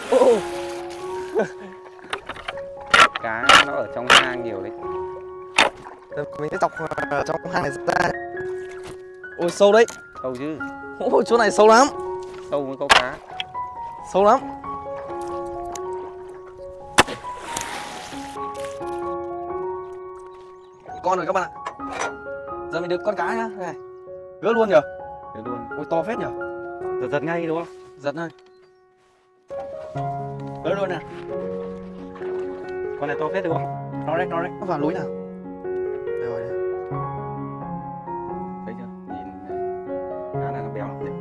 Ô, Cá nó ở trong hang nhiều đấy. giờ mình sẽ dọc trong hang này ra. Ôi sâu đấy. Sâu chứ. Ôi chỗ này sâu lắm. Sâu mới có cá. Sâu lắm. Con rồi các bạn ạ. Giờ mình được con cá nhá. Này. Gỡ luôn nhở? Được luôn. Ôi to phết nhở? Giật giật ngay đúng không? Giật thôi. Gỡ luôn nè. Con này to phết đúng không? Nó đấy, nó đấy. Nó vào lối nào? Đây rồi đây. Thấy chưa? Nhìn cá này nó béo lắm đấy.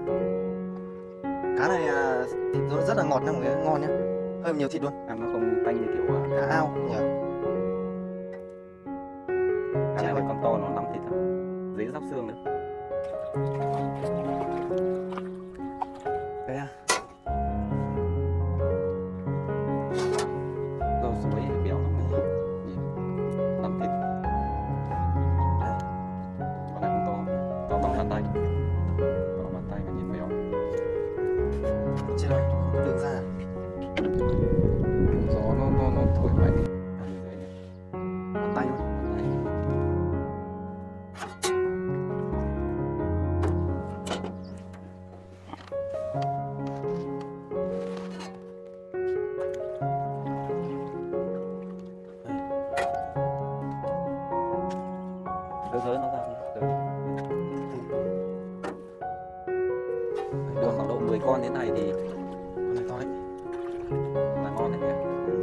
Cá này thịt nó rất là ngọt nha mọi người, ngon nhá. Hơi nhiều thịt luôn. Ăn nó không tanh như kiểu Cá ao nhỉ. cá này con to nó nắm thịt lắm. Dễ róc xương nữa. Đây à. Rau suối béo lắm này. Nhìn nắm thịt. Đây. Con này cũng to bằng bàn tay. To bàn tay mà nhìn béo. Chết rồi, không có đường ra. Gió nó thổi mạnh. Bàn tay luôn. Dỡ nó ra đi. Được khoảng độ 10 con thế này thì Con này to đấy. là ngon đấy nhỉ.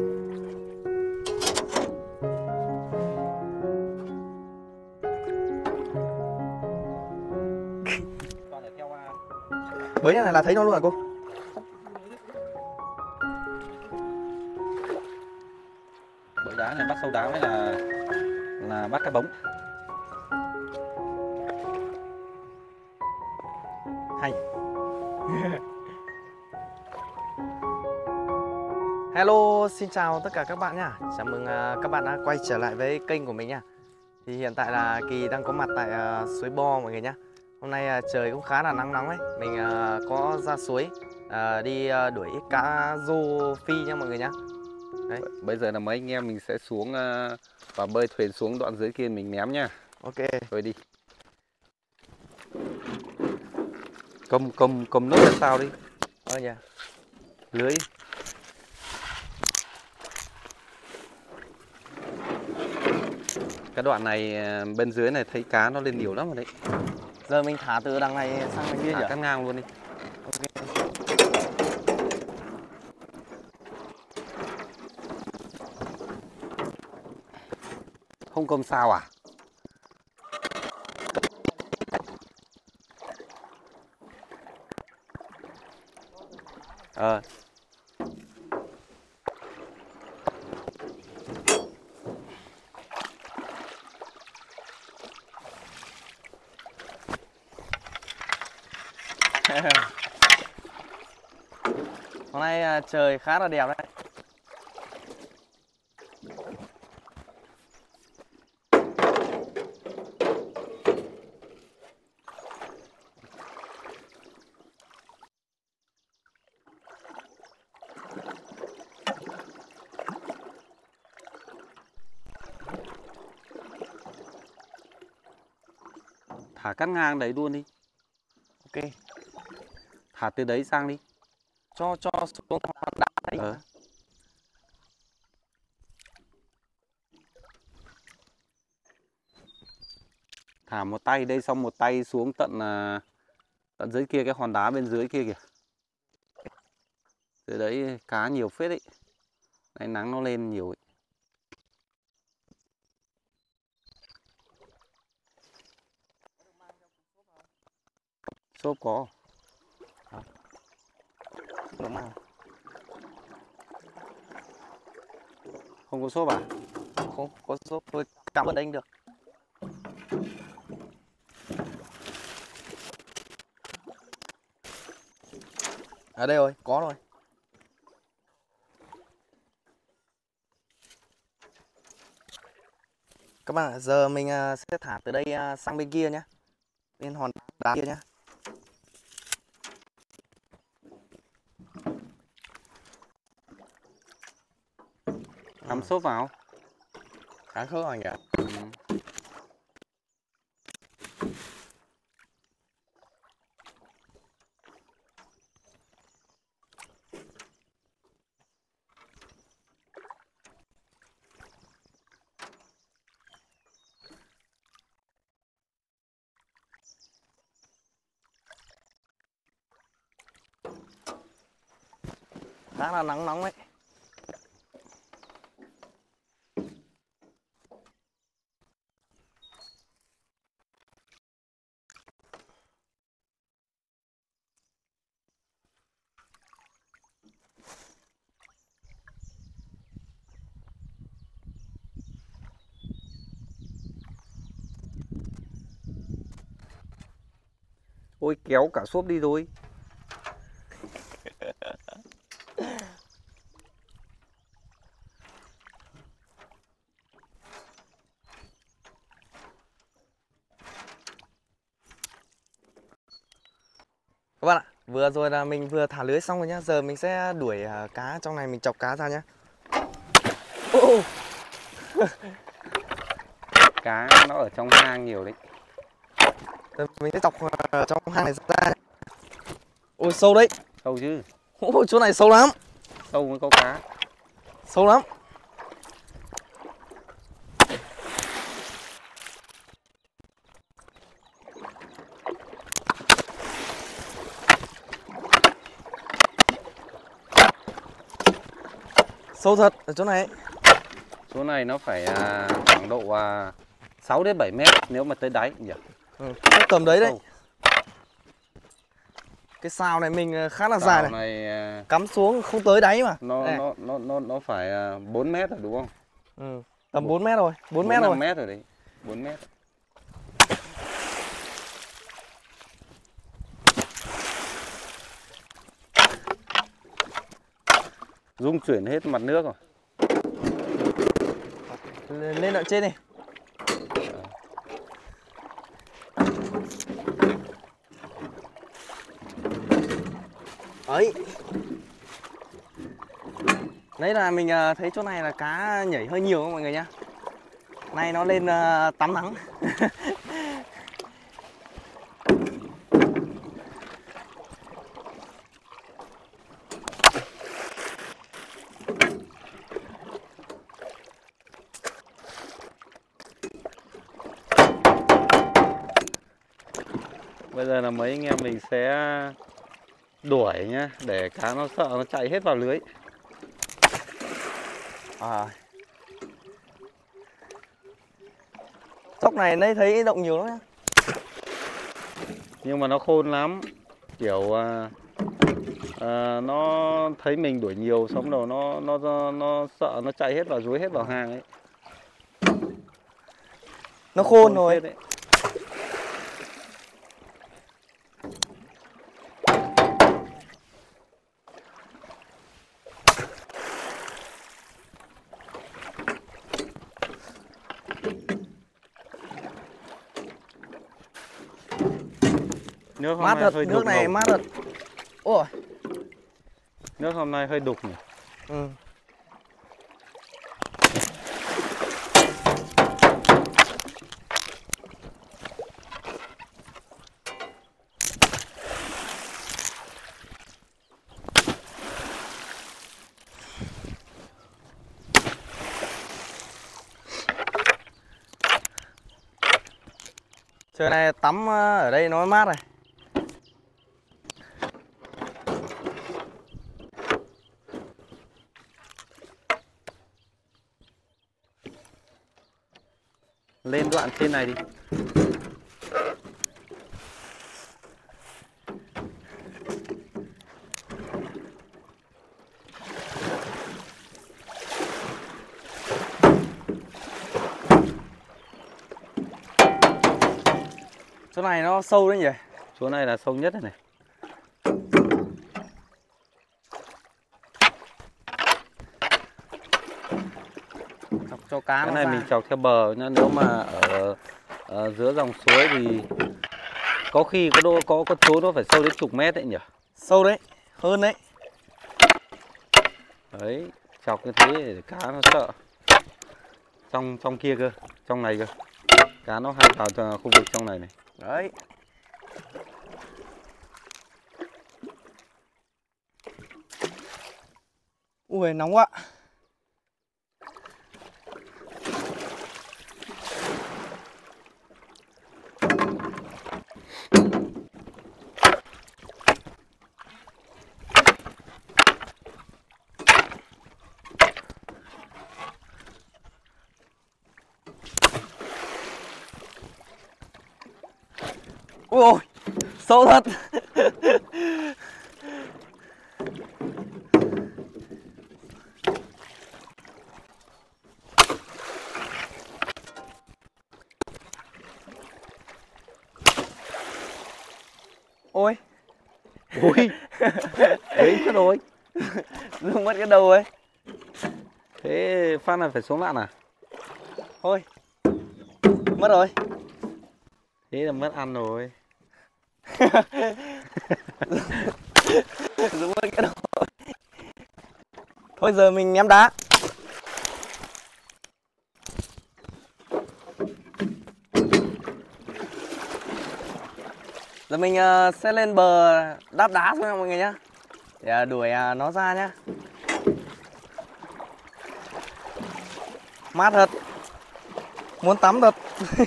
Con này theo Bới này là thấy nó luôn à cô? bẫy đá này, bắt sâu đá mới là bắt cá bống. Hay. Hello, xin chào tất cả các bạn nhá. Chào mừng các bạn đã quay trở lại với kênh của mình nha. Thì hiện tại là Kỳ đang có mặt tại suối Bo mọi người nhá. Hôm nay trời cũng khá là nắng nóng ấy. Mình có ra suối đi đuổi cá rô phi nha mọi người nhá. Đấy. Bây giờ là mấy anh em mình sẽ xuống và bơi thuyền xuống đoạn dưới kia mình ném nha. Ok. Thôi đi. Cầm nốt ra sao đi. Dạ. Lưới. Cái đoạn này bên dưới này thấy cá nó lên nhiều lắm rồi đấy. Giờ mình thả từ đằng này sang đằng kia Thả nhỉ? cắt ngang luôn đi. Ok. Không cầm sao à? Ờ. Hôm nay trời khá là đẹp đấy. Thả cắt ngang đấy luôn đi. Ok. Thả từ đấy sang đi. Cho xuống hòn đá đấy. Ờ. Thả một tay đây xong một tay xuống tận tận dưới kia cái hòn đá bên dưới kia kìa. Dưới đấy cá nhiều phết ấy. Đấy, nắng nó lên nhiều ấy. Xốp có. Không có xốp à? Không có xốp tôi cắm ở đây được. Ở đây rồi, có rồi. Các bạn ạ, giờ mình sẽ thả từ đây sang bên kia nhé. Bên hòn đá kia nhé. Cắm xốp vào. Khá khớp anh ạ. Ừ. Khá là nắng nóng đấy. Ôi kéo cả xốp đi rồi. Các bạn ạ, vừa rồi là mình vừa thả lưới xong rồi nhá. Giờ mình sẽ đuổi cá trong này, mình chọc cá ra nhá. Ô, Cá nó ở trong hang nhiều đấy. giờ mình sẽ chọc trong hang này ra. Ôi sâu đấy. Sâu chứ. Ôi chỗ này sâu lắm. Sâu mới có cá. Sâu lắm. Sâu thật ở chỗ này ấy. Chỗ này nó phải khoảng độ 6 đến 7 mét nếu mà tới đáy nhỉ. Ừ, tầm đấy đấy. Sâu. Cái sào này mình khá là dài Sào này. này Cắm xuống không tới đáy mà. Đây. nó phải 4 mét rồi đúng không? Ừ, tầm 4 mét rồi, 4 mét rồi. 5 mét rồi đấy. 4 mét. Rung chuyển hết mặt nước rồi. Lên đoạn trên đi. Ấy. Đấy là mình thấy chỗ này là cá nhảy hơi nhiều không mọi người nhá. Nay nó lên tắm nắng. Bây giờ là mấy anh em mình sẽ đuổi nhá, để cá nó sợ nó chạy hết vào lưới. Chốc này nãy thấy động nhiều lắm nhá. Nhưng mà nó khôn lắm. Kiểu nó thấy mình đuổi nhiều xong rồi nó sợ nó chạy hết vào rúi hết vào hang ấy. Nó khôn rồi. Phết đấy. Nước hôm Mát nay thật, hơi nước đục này ngầu. mát thật. Ôi. Nước hôm nay hơi đục nhỉ. Ừ. Trời này tắm ở đây nó mát này. Lên đoạn trên này đi. Chỗ này nó sâu đấy nhỉ. Chỗ này là sâu nhất này. Chọc cho cá Cái nó này ra. mình chọc theo bờ nhá. Nếu mà ở giữa dòng suối thì có khi có chỗ nó phải sâu đến chục mét đấy nhỉ. Sâu đấy, hơn đấy. Đấy, chọc như thế để cá nó sợ. Trong kia cơ, trong này cơ. Cá nó hay vào khu vực trong này này. Đấy. Ui nóng quá. Ui ôi, sâu thật. Ôi. Ui, đấy mất rồi. Dương mất cái đầu ấy. Thế phát là phải xuống lạn à? Thôi. Mất rồi. Thế là mất ăn rồi. Dương mất cái đầu. Thôi giờ mình ném đá. Giờ mình sẽ lên bờ đáp đá xuống nha mọi người nhá. Để đuổi nó ra nhá. Mát thật. Muốn tắm thật.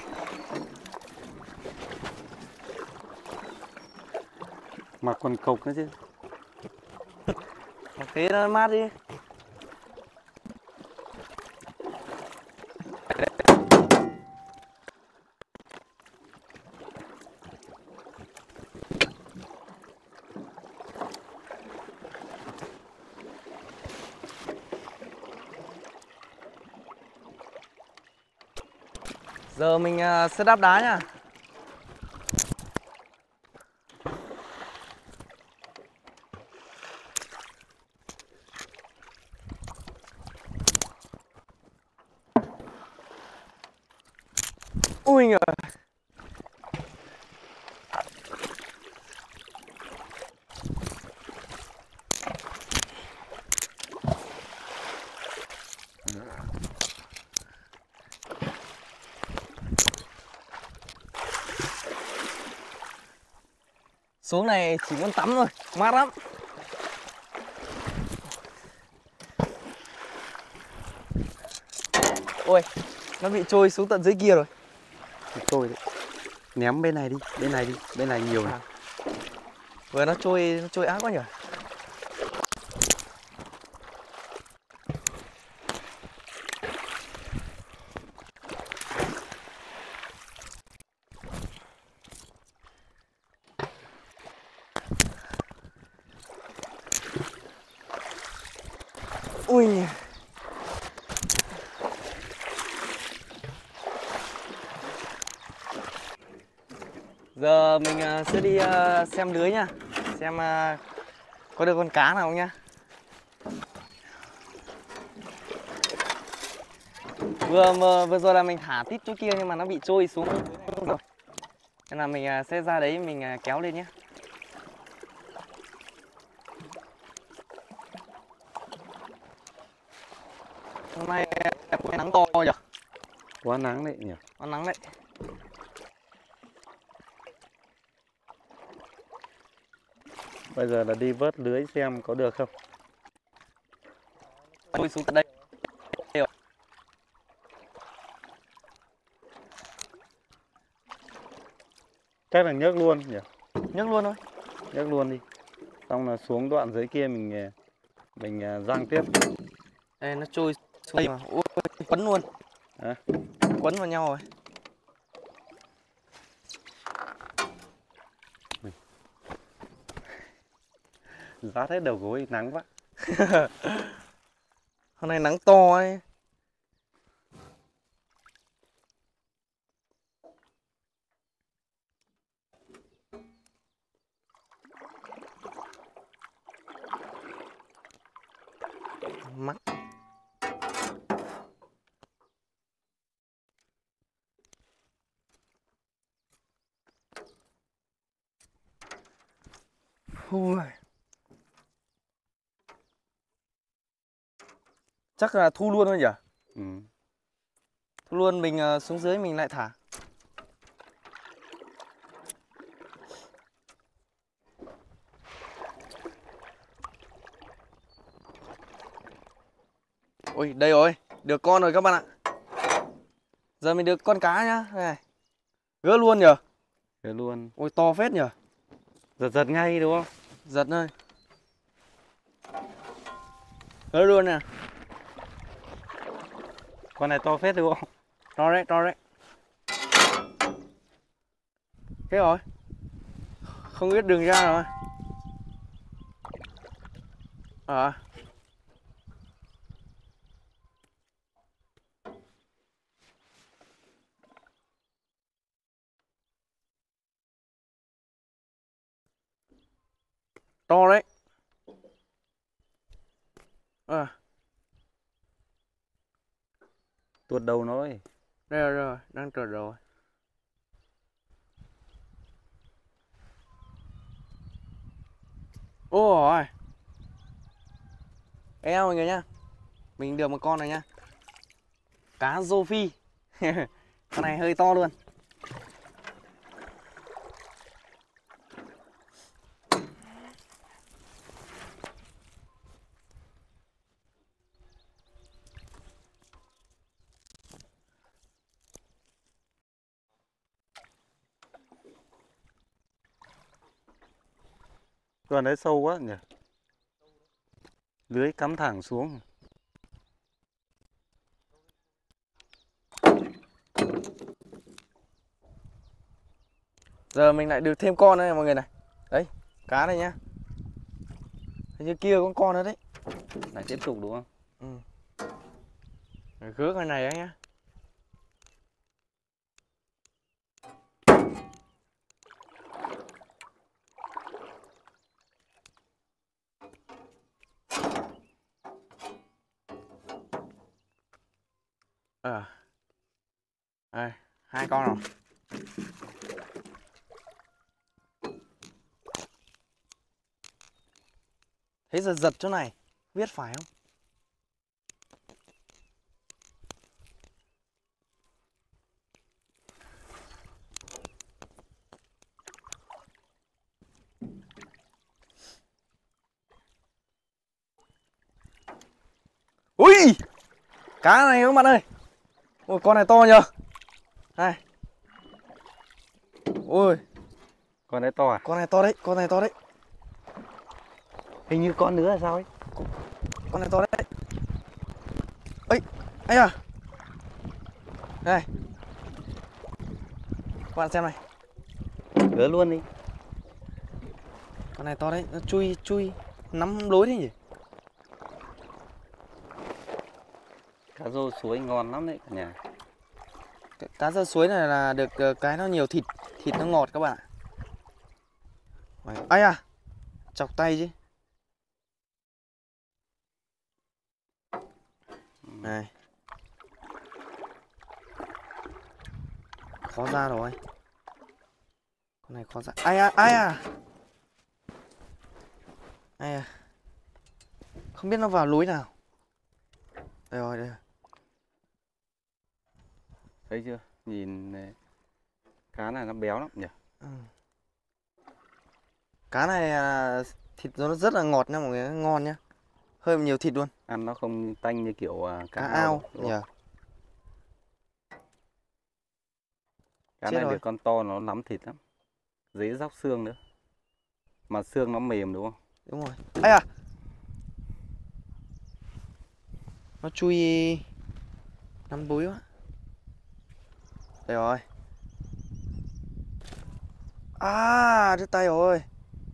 Mặc quần cộc nữa chứ. Thế nó mát đi. Giờ mình sẽ đáp đá nhá. Ui giời. Xuống này chỉ muốn tắm thôi, mát lắm. Ôi, nó bị trôi xuống tận dưới kia rồi. Trôi đấy. Ném bên này đi, bên này nhiều này. Vừa nó trôi ác quá nhỉ. Ui. Giờ mình sẽ đi xem lưới nha. Xem có được con cá nào không nhá. Vừa rồi là mình thả tít chỗ kia nhưng mà nó bị trôi xuống rồi. Nên là mình sẽ ra đấy mình kéo lên nhé. Hôm nay có nắng to nhỉ? Quá nắng đấy nhỉ. Có nắng đấy. Bây giờ là đi vớt lưới xem có được không. Trôi xuống tận đây. Chắc là nhấc luôn nhỉ. Nhấc luôn thôi. Nhấc luôn đi. Xong là xuống đoạn dưới kia mình giăng tiếp. Đây nó trôi xuống đây mà. Ui, quấn luôn. À. Quấn vào nhau rồi. Rát hết đầu gối, nắng quá. Hôm nay nắng to ấy. Mắt. Ui. Chắc là thu luôn thôi nhỉ? Ừ. Thu luôn mình xuống dưới mình lại thả. Ôi đây rồi, được con rồi các bạn ạ. Giờ mình được con cá nhá. Đây này. Gỡ luôn nhỉ? Thế luôn. Ôi to phết nhỉ? Giật giật ngay đúng không? Giật thôi. Gỡ luôn nè. Con này to phết đúng không? To đấy, to đấy. Thế rồi. Không biết đường ra rồi. To đấy. Tuột đầu nó ấy. Đây rồi, đang trượt rồi. Ôi. Eo mọi người nhá. Mình được một con này nhá. Cá rô phi. Con này hơi to luôn. Con đấy sâu quá nhỉ. Lưới cắm thẳng xuống. Giờ mình lại được thêm con đây mọi người này. Đấy, cá này nhá. Hình như kia có con nữa đấy. Lại tiếp tục đúng không? Ừ. Rồi gỡ con này ấy nhá. Đây, 2 con rồi. Thế giờ giật chỗ này, biết phải không? Ui! Cá này các bạn ơi. Ôi con này to nhờ. Đây. Ui, Con đấy to à? con này to đấy, con này to đấy. Hình như con nữa là sao ấy? Con này to đấy. Ấy, ấy à. Đây. Các bạn xem này. Gỡ luôn đi. Con này to đấy, nó chui nắm lối thế nhỉ? Cá rô suối ngon lắm đấy cả nhà. Cá rô suối này là được cái nó nhiều thịt, thịt nó ngọt các bạn ạ. Ấy à. Chọc tay chứ. Này. Khó ra rồi. Con này khó ra. Ai à, ai à. Ai à. Không biết nó vào lối nào. Đây rồi, đây rồi. Thấy chưa? Nhìn này. Cá này nó béo lắm nhỉ? Ừ. Cá này thịt nó rất là ngọt nha mọi người, ngon nhá. Hơi nhiều thịt luôn. Ăn nó không tanh như kiểu Cá ao đúng không? nhỉ. Cá Chết này rồi. được con to nó nắm thịt lắm. Dễ róc xương nữa. Mà xương nó mềm đúng không? Đúng rồi. Ai à. Nó chui nắm búi quá. Đây rồi. À, đứt tay rồi.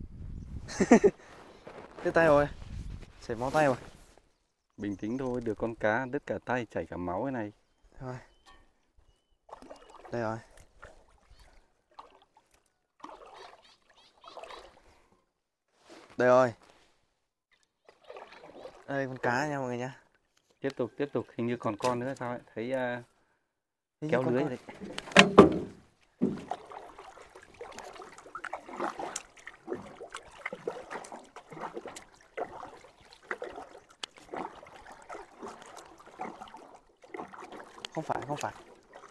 Đứt tay rồi. Chảy máu tay rồi. Bình tĩnh thôi, được con cá đứt cả tay chảy cả máu cái này. Rồi. Đây rồi. Đây rồi. Đây con cá nha mọi người nhá. Tiếp tục, hình như còn con nữa sao ấy, thấy kéo Con lưới con. đấy. Không phải, không phải.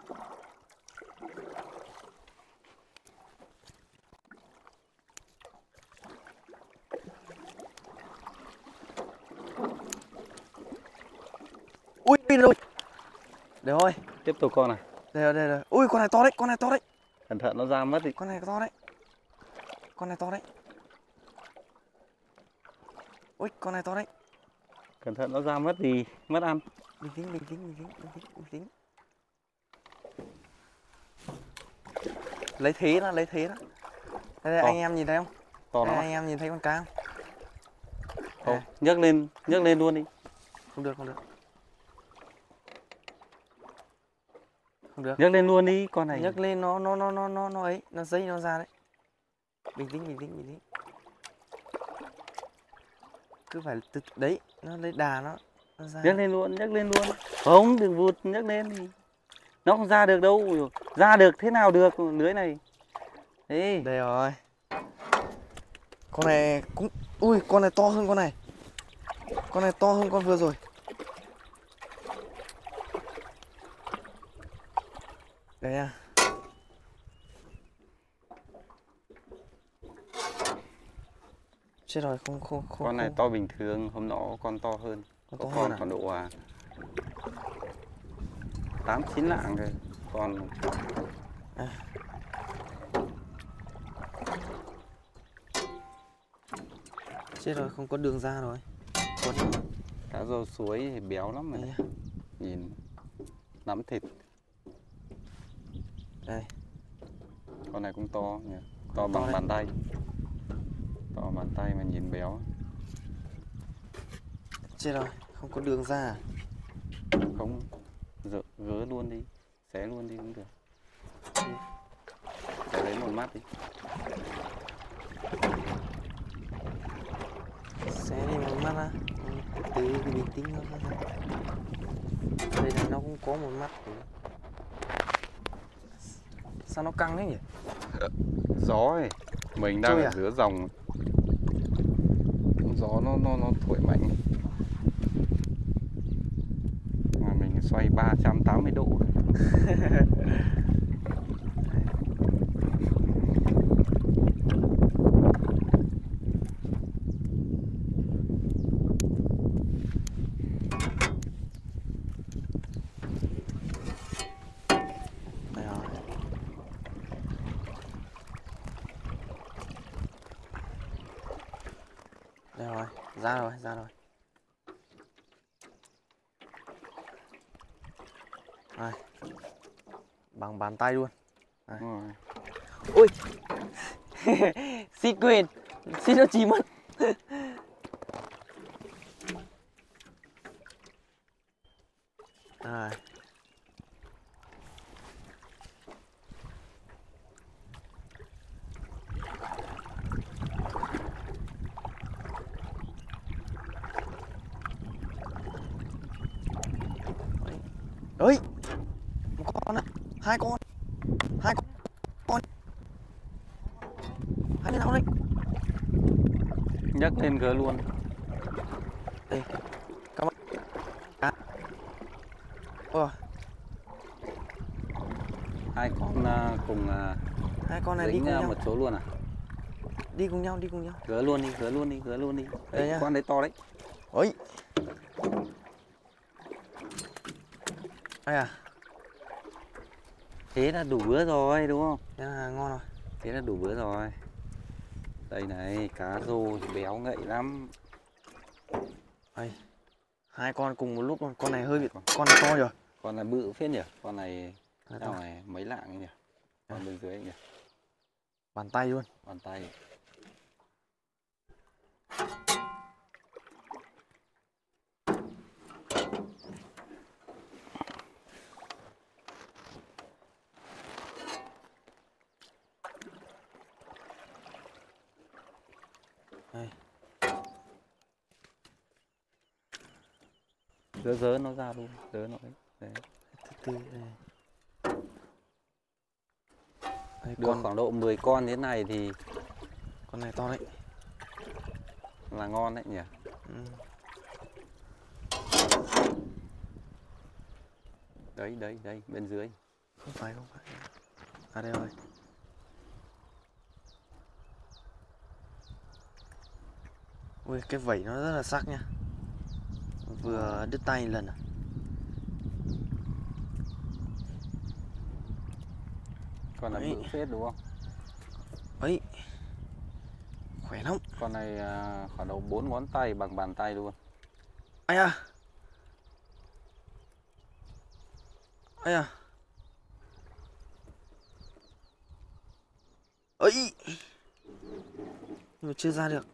Ui, đi rồi. Được rồi. Tiếp tục con này. Đây rồi, đây rồi. Ui, con này to đấy, con này to đấy. Cẩn thận nó ra mất đi. Con này to đấy. Con này to đấy. Ui, con này to đấy. Cẩn thận nó ra mất thì mất ăn. Bình tĩnh, bình tĩnh, bình tĩnh, bình tĩnh, bình tĩnh. Lấy thế đó, lấy thế đó. Đây, đây, anh em nhìn thấy không? To Đây, lắm. anh em nhìn thấy con cá không? Không, À. nhấc lên luôn đi. Không được, không được. Không được. Nhấc lên luôn đi, con này. Nhấc lên nó ấy, nó dây nó ra đấy. Bình tĩnh, bình tĩnh, bình tĩnh. Cứ phải từ đấy, nó lấy đà nó ra. Nhấc lên luôn, nhấc lên luôn. Không, đừng vụt, nhấc lên thì nó không ra được đâu. Ra được thế nào được lưới này. Đấy. Đây rồi. Con này cũng ui, con này to hơn con này. Con này to hơn con vừa rồi. Đây nha. Chết rồi, không. Con này to bình thường, hôm nọ con to hơn. Con Có to con hơn à? khoảng độ 8-9 lạng rồi. Còn chết rồi, không có đường ra rồi. Quấn. cá rô suối thì béo lắm rồi Đây này. nhá. Nhìn nắm thịt. Đây. Con này cũng to nhỉ. To To bằng đấy. bàn tay. To bàn tay mà nhìn béo. Chết rồi, không có đường ra à? Không, gỡ luôn đi. Xé luôn đi cũng được. Để lấy một mắt đi. Xé đi một mắt á. Từ từ bình tĩnh thôi. Đây này nó cũng có một mắt. Sao nó căng thế nhỉ? Gió ấy. Mình đang Trôi ở à? giữa dòng. Gió nó thổi mạnh. Mà mình xoay 380 độ. Đây rồi. Đây rồi, ra rồi, ra rồi. Đây. Bằng bàn tay luôn. Đây. Đúng rồi. Ui. Xin quên. Xin nó chỉ mất. Rồi. Ơi, một con á, hai con, hai con, hai bên nào đấy? Nhấc lên gỡ luôn. Đây, các bạn. Ôi, Hai con cùng hai con này đi dính cùng nhau, một chỗ luôn à? đi cùng nhau, đi cùng nhau. Gỡ luôn đi, gỡ luôn đi, gỡ luôn đi. Đây Đấy, nhá. con đấy to đấy. Ôi, đây à, Thế là đủ bữa rồi đúng không? thế là ngon rồi. Thế là đủ bữa rồi. Đây này, cá rô thì béo ngậy lắm. Đây, hai con cùng một lúc luôn, con này hơi bị, con này to rồi. Con này bự phết nhỉ? Con này Con này sao to. này mấy lạng ấy nhỉ? Con bên dưới ấy nhỉ? Bàn tay luôn. Bàn tay. Đây, Dỡ nó ra luôn, dỡ nó ấy. Đấy. từ từ đây. Đây, Được khoảng độ 10 con thế này thì con này to đấy. là ngon đấy nhỉ? Ừ. Đấy, đấy, đấy, bên dưới. Không phải. À đây rồi. Ui, cái vảy nó rất là sắc nha. Vừa đứt tay lần à. Con này Đấy. bự phết đúng không? Ấy, khỏe lắm. Con này khoảng độ 4 ngón tay bằng bàn tay luôn. Ai à. Ai à. Ấy. Nhưng mà chưa ra được.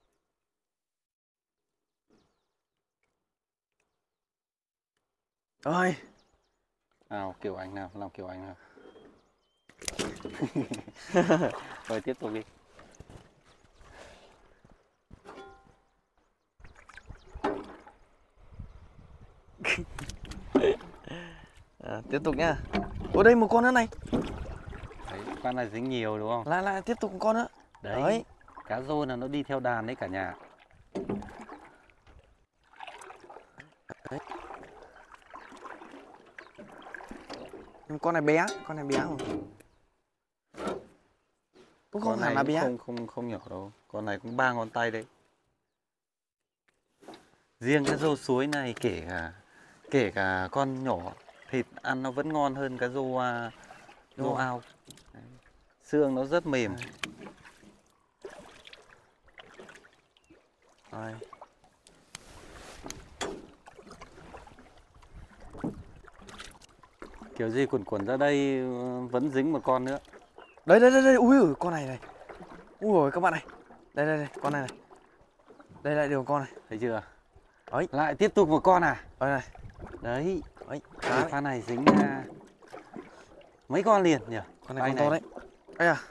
Ôi. Nào, kiểu anh nào, làm kiểu anh nào. Rồi tiếp tục đi. Tiếp tục nhá. Ôi đây một con nữa này. Đấy, con này dính nhiều đúng không? Lại tiếp tục một con nữa. Đấy, cá rô là nó đi theo đàn đấy cả nhà. Đấy. Nhưng con này bé không? Cũng không hẳn là bé. Không nhỏ đâu. Con này cũng 3 ngón tay đấy. Riêng cái rô suối này kể cả con nhỏ thịt ăn nó vẫn ngon hơn cái rô ao. Đấy. Xương nó rất mềm. Rồi. Kiểu gì quẩn ra đây vẫn dính một con nữa. Đây, ui con này này. Ui rồi các bạn này. Đây, con này này. Đây lại điều con này. Thấy chưa? Đấy. Lại tiếp tục một con à? Đây này. Đấy. Đấy. Cái pha này dính mấy con liền nhỉ? Con này con to đấy. Ây à.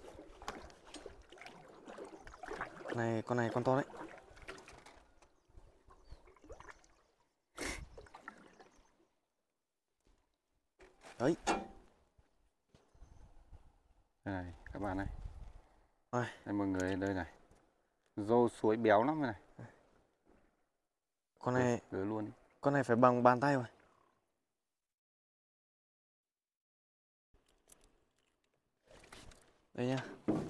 Con này con to đấy. Đấy. Đây này, các bạn này. Rồi. Đây mọi người đây này. Rô suối béo lắm này. Con này gửi luôn đi. Con này phải bằng bàn tay rồi. Đây nhá.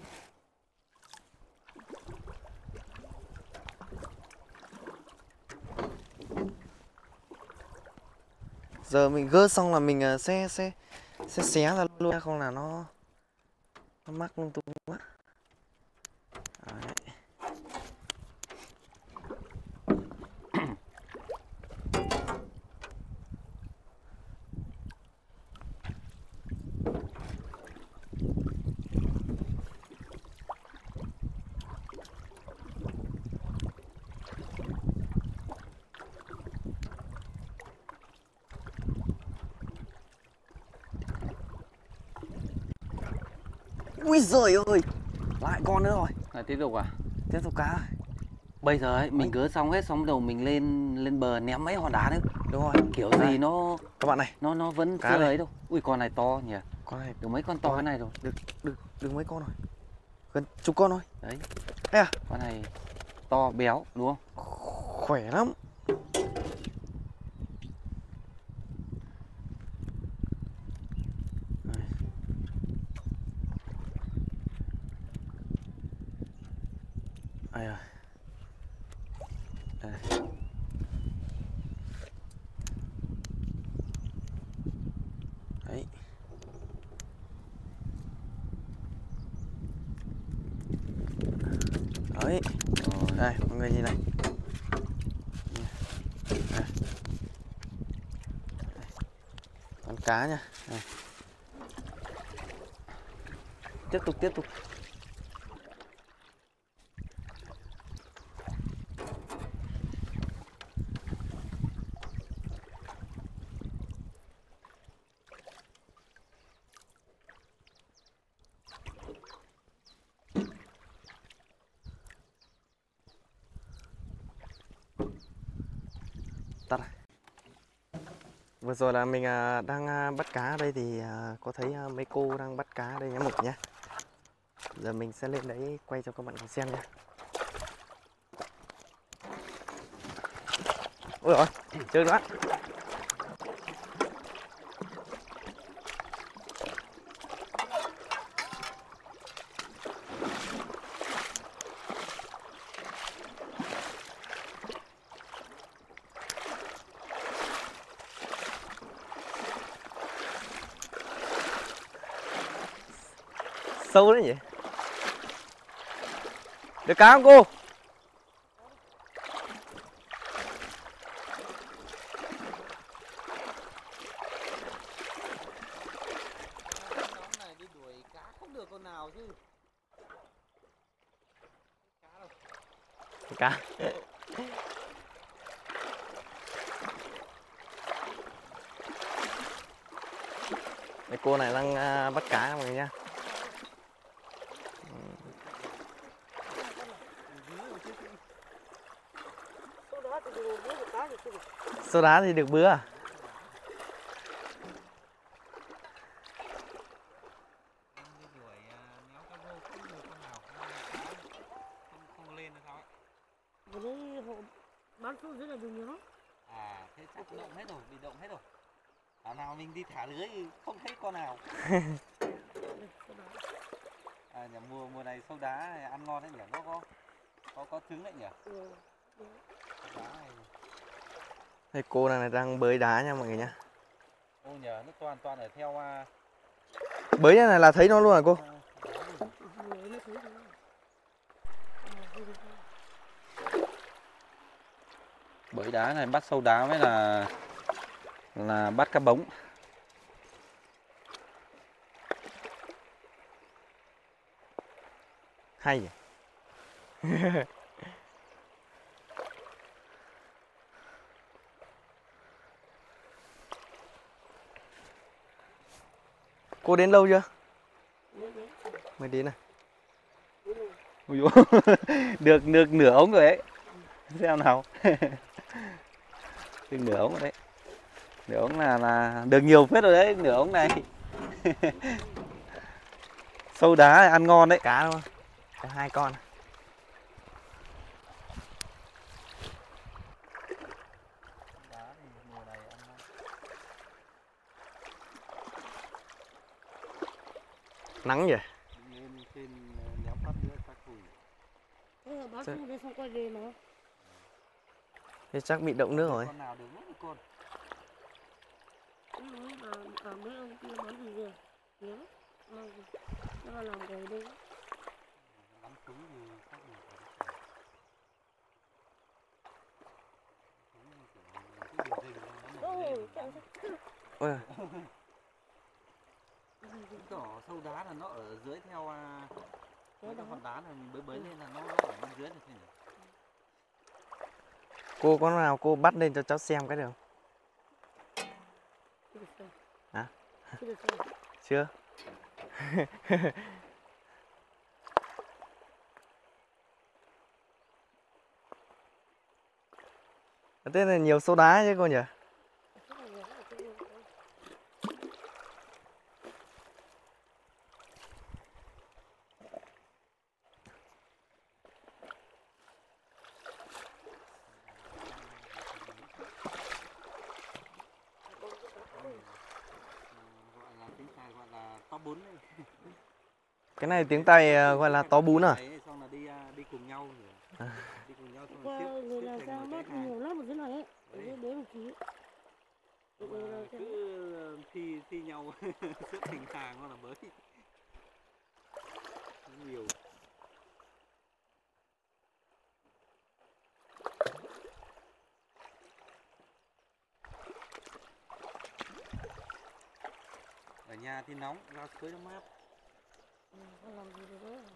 Giờ mình gỡ xong là mình sẽ xé ra luôn, không là nó mắc lung tung quá. Đấy. Ui giời ơi, lại con nữa rồi. Lại tiếp tục à? Tiếp tục cá. Bây giờ ấy mình gỡ xong hết, xong đầu mình lên bờ ném mấy hòn đá nữa. Đúng rồi. Kiểu Đây. gì nó Các bạn này, nó vẫn cá chưa này. ấy đâu. Ui con này to nhỉ. Con này được mấy con to cái này rồi. Được mấy con rồi. Gần chục con thôi. Đấy. Đây à? Con này to béo đúng không? Khỏe lắm. Đây rồi. Đây. Đấy. Đấy. Đây, mọi người nhìn này. Đây. Con cá nha. Đây. Tiếp tục. Tắt rồi. Vừa rồi là mình đang bắt cá ở đây thì có thấy mấy cô đang bắt cá ở đây nhá Mực nhá. Giờ mình sẽ lên đấy quay cho các bạn cùng xem nhá. Ôi rồi, chơi nữa. sâu đấy nhỉ. Được cá không cô? Này đi đuổi cá không được con nào chứ. Cá. Đây, cô này đang bắt cá mọi người nha. Số đá thì được bứa à? Bán xuống dưới là dùng nó. À thế chắc động hết rồi, bị động hết rồi. Thảo nào mình đi thả lưới không thấy con nào. À nhà mùa này sâu đá này ăn ngon đấy nhỉ, nó có trứng đấy nhỉ. Đá này. Đây, cô này đang bới đá nha mọi người nha. Ô nhờ nó toàn ở theo Bới như này là thấy nó luôn à cô? bới đá này bắt sâu đá mới là bắt cá bống. Hay nhỉ. Cô đến lâu chưa? Mới đến này. Ui dồi, được nửa ống rồi đấy. Xem nào. Được nửa ống rồi đấy. Nửa ống là được nhiều phết rồi đấy, nửa ống này. Sâu đá này ăn ngon đấy. Cá đúng không? Có 2 con. Nắng vậy. Bán xuống đây xong quay về nó. Thế chắc bị động nước rồi. Con nào được một con. Mấy ông kia bán gì kìa. Nhớ. Nó là làm cái đây. Bắn trúng thì chắc là Ôi, cỏ sâu đá là nó ở dưới theo cái hòn đá là bới lên là nó ở bên dưới này. cô có nào cô bắt lên cho cháu xem cái được không? Hả? Chưa? Thế là nhiều số đá chứ cô nhỉ? Gọi là to bún đấy. Cái này tiếng Tây gọi là tó bún à? Xong là đi cùng nhau rồi. Đi cùng nhau xong Qua rồi người là sao mất nhiều lắm ở dưới này ấy. Đấy một ký. Cứ thi nhau xếp thành hàng hoặc là bới. Nhiều. Ở nhà thì nóng, ra suối nó mát. Không làm gì được nữa.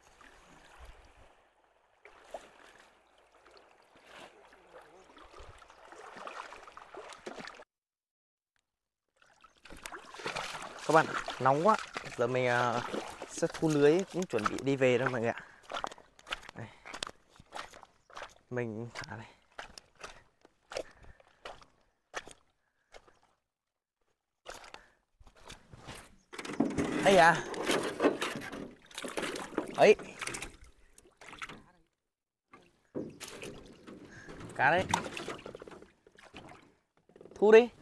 Các bạn, nóng quá. Giờ mình sẽ thu lưới cũng chuẩn bị đi về thôi mọi người ạ. Đây. Mình thả này. Ây à. Ấy. Cá đấy. Thu đi.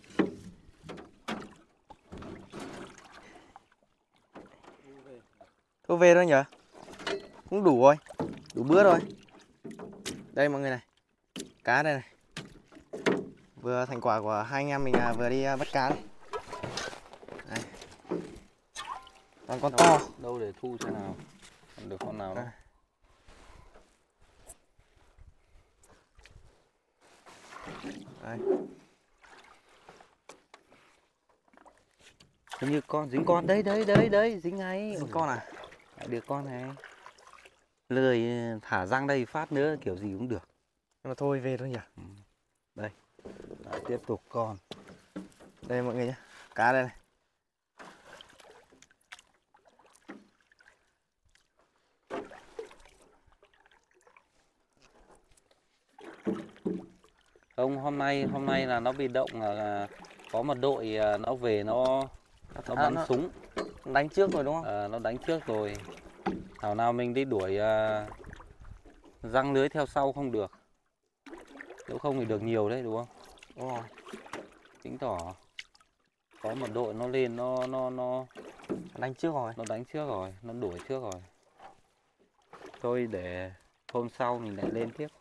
Thu về thôi nhỉ? Cũng đủ rồi. Đủ bữa rồi. Đây mọi người này. Cá đây này. Vừa thành quả của hai anh em mình vừa đi bắt cá đây. Đây. Còn con to. Đâu để thu thế nào? Còn được con nào đâu. Đây. Hình như con dính con đấy dính ngay. Dính con à? Lại được con này. Lười thả răng đây phát nữa kiểu gì cũng được. Nhưng mà thôi về thôi nhỉ. Đây. Lại tiếp tục con. Đây mọi người nhé. Cá đây này. Không, hôm nay là nó bị động là có một đội nó về nó bắn súng. Đánh trước rồi đúng không? Nó đánh trước rồi. Thảo nào mình đi đuổi giăng lưới theo sau không được. Nếu không thì được nhiều đấy đúng không? Đúng rồi. Chứng tỏ có một đội nó lên nó Đánh trước rồi. nó đánh trước rồi, nó đuổi trước rồi. Thôi để hôm sau mình lại lên tiếp.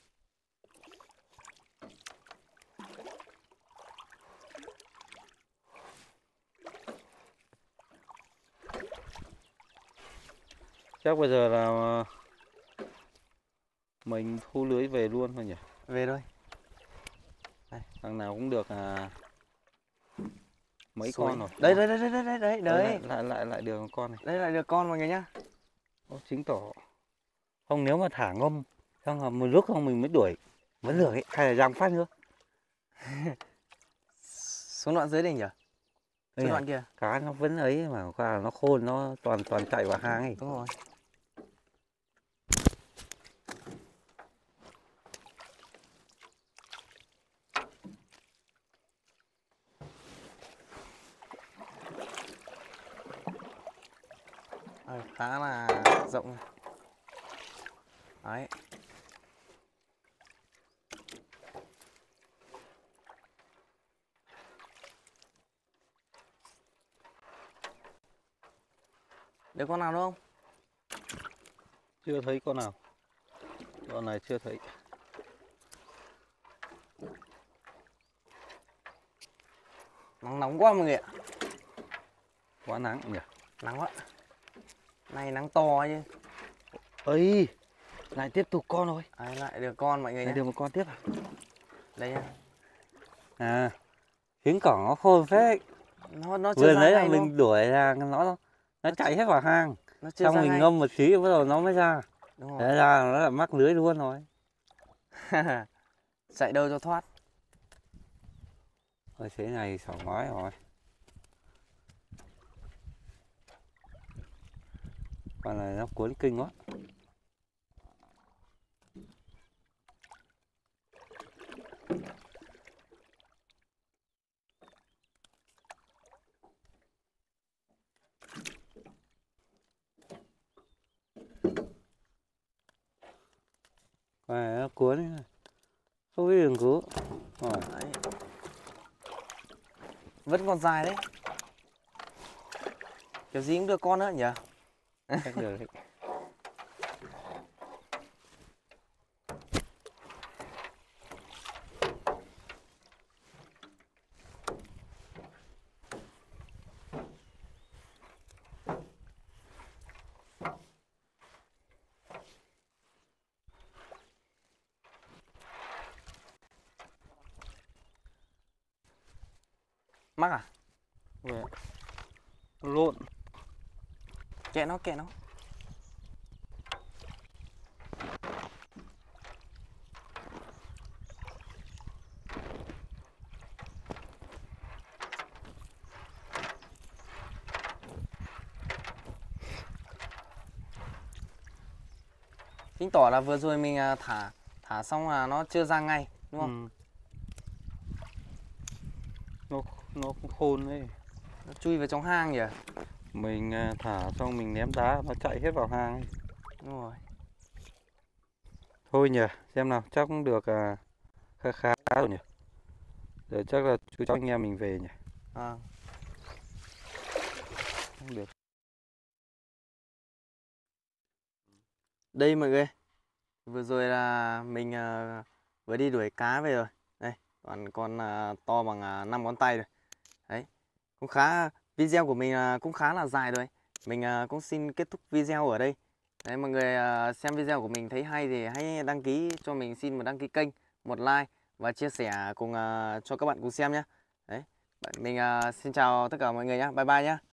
Chắc bây giờ là mình thu lưới về luôn thôi nhỉ? Về thôi. Thằng nào cũng được mấy con rồi. Đấy. Lại được một con này. Đây lại được con mọi người nhá. Chứng tỏ không, nếu mà thả ngâm xong rồi một lúc không mình mới đuổi vẫn được ấy, hay là giăng phát nữa. Xuống đoạn dưới đây nhỉ? Xuống đoạn kia. Cá nó vẫn ấy mà qua là nó khôn, nó toàn chạy vào hang ấy. Đúng rồi. Khá là rộng. Đấy. Được con nào đâu không? Chưa thấy con nào. Con này chưa thấy. Nắng nóng quá mọi người ạ. Quá nắng nhỉ? Nắng quá. Này nắng to chứ. Ây, lại tiếp tục con rồi. Đấy, lại được con mọi người nhé. Lại được một con tiếp à? Đây nhá. À, trứng cỏ nó khôn phết. Nó chưa Vừa ra nãy là ngay mình luôn. đuổi ra nó chạy hết vào hang. Nó chưa Xong ra mình ngay. ngâm một xí bắt đầu nó mới ra. Đúng rồi. Thế ra nó là mắc lưới luôn rồi. Chạy đâu cho thoát. Ôi thế này sảng khoái rồi. Con này nó cuốn kinh quá. Con này nó cuốn ấy. Không biết đường cứu. Rồi. Đấy. Vẫn còn dài đấy. Kiểu gì cũng được con nữa nhỉ? Chắc được đấy. Mắc à? Vậy. Lộn. Kệ nó. Chứng tỏ là vừa rồi mình thả xong là nó chưa ra ngay đúng không? Nó cũng khôn đấy. Nó chui vào trong hang nhỉ? Mình thả xong mình ném đá nó chạy hết vào hang ấy. Đúng rồi. Thôi nhỉ, xem nào, chắc cũng được khá rồi nhỉ. Giờ chắc là chú cháu anh em mình về nhỉ. Không được. Đây mọi người. Vừa rồi là mình vừa đi đuổi cá về rồi. Đây, con to bằng 5 ngón tay rồi. Đấy. Cũng khá, video của mình cũng khá là dài rồi. mình cũng xin kết thúc video ở đây. Đấy, mọi người xem video của mình thấy hay thì hãy đăng ký cho mình, xin một đăng ký kênh, một like và chia sẻ cùng cho các bạn cùng xem nhé. Đấy, mình xin chào tất cả mọi người nhé, bye bye nhé.